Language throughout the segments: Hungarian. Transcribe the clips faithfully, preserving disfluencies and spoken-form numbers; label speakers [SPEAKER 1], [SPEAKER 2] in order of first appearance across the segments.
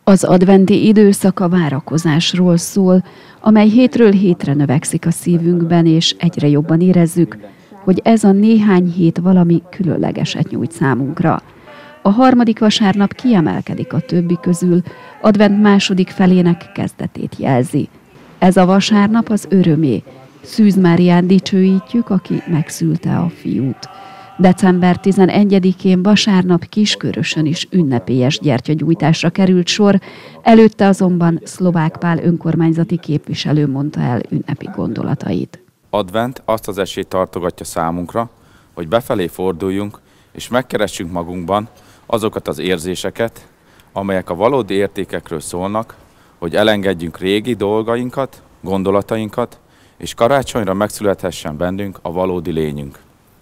[SPEAKER 1] Az adventi időszak a várakozásról szól, amely hétről hétre növekszik a szívünkben, és egyre jobban érezzük, hogy ez a néhány hét valami különlegeset nyújt számunkra. A harmadik vasárnap kiemelkedik a többi közül, advent második felének kezdetét jelzi. Ez a vasárnap az örömé. Szűz Máriát dicsőítjük, aki megszülte a fiút. december tizenegyedikén vasárnap Kiskörösön is ünnepélyes gyertyagyújtásra került sor, előtte azonban Szlovák Pál önkormányzati képviselő mondta el ünnepi gondolatait.
[SPEAKER 2] Advent azt az esélyt tartogatja számunkra, hogy befelé forduljunk és megkeressünk magunkban azokat az érzéseket, amelyek a valódi értékekről szólnak, hogy elengedjünk régi dolgainkat, gondolatainkat, és karácsonyra megszülethessen bennünk a valódi lényünk.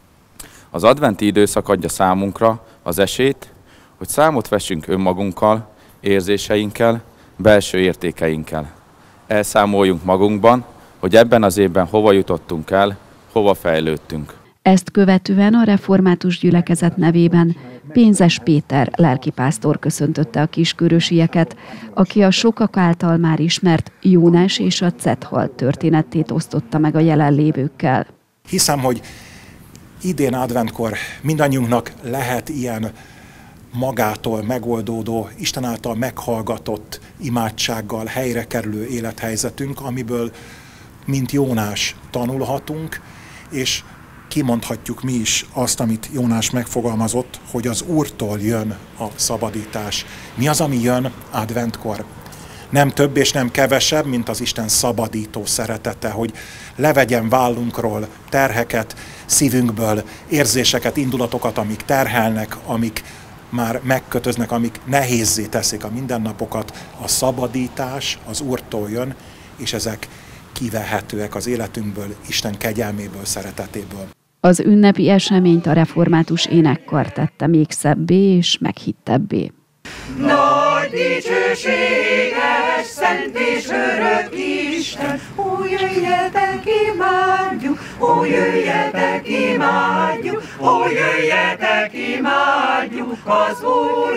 [SPEAKER 2] Az adventi időszak adja számunkra az esélyt, hogy számot vessünk önmagunkkal, érzéseinkkel, belső értékeinkkel. Elszámoljunk magunkban, hogy ebben az évben hova jutottunk el, hova fejlődtünk.
[SPEAKER 1] Ezt követően a református gyülekezet nevében Pénzes Péter lelkipásztor köszöntötte a kiskörösieket, aki a sokak által már ismert Jónás és a Cethal történetét osztotta meg a jelenlévőkkel.
[SPEAKER 3] Hiszem, hogy idén adventkor mindannyiunknak lehet ilyen magától megoldódó, Isten által meghallgatott imádsággal helyre kerülő élethelyzetünk, amiből mint Jónás tanulhatunk, és kimondhatjuk mi is azt, amit Jónás megfogalmazott, hogy az Úrtól jön a szabadítás. Mi az, ami jön adventkor? Nem több és nem kevesebb, mint az Isten szabadító szeretete, hogy levegyen vállunkról terheket, szívünkből érzéseket, indulatokat, amik terhelnek, amik már megkötöznek, amik nehézzé teszik a mindennapokat. A szabadítás az Úrtól jön, és ezek kivehetőek az életünkből, Isten kegyelméből, szeretetéből.
[SPEAKER 1] Az ünnepi eseményt a református énekkar tette még szebbé és meghittebbé.
[SPEAKER 4] Nagy dicsőséges, szent és örök Isten, ó, jöjjetek, imádjuk, ó, jöjjetek, imádjuk, ó, jöjjetek, imádjuk az Úr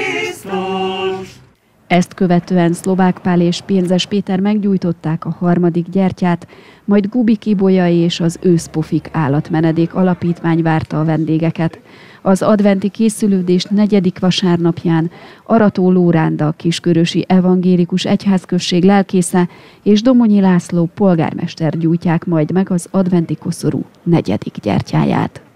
[SPEAKER 4] Krisztust.
[SPEAKER 1] Ezt követően Szlovák Pál és Pénzes Péter meggyújtották a harmadik gyertyát, majd Gubik Ibolya és az Őszpofik Állatmenedék Alapítvány várta a vendégeket. Az adventi készülődés negyedik vasárnapján Arató Lóránda, Kiskörösi Evangélikus Egyházközség lelkésze és Domonyi László polgármester gyújtják majd meg az adventi koszorú negyedik gyertyáját.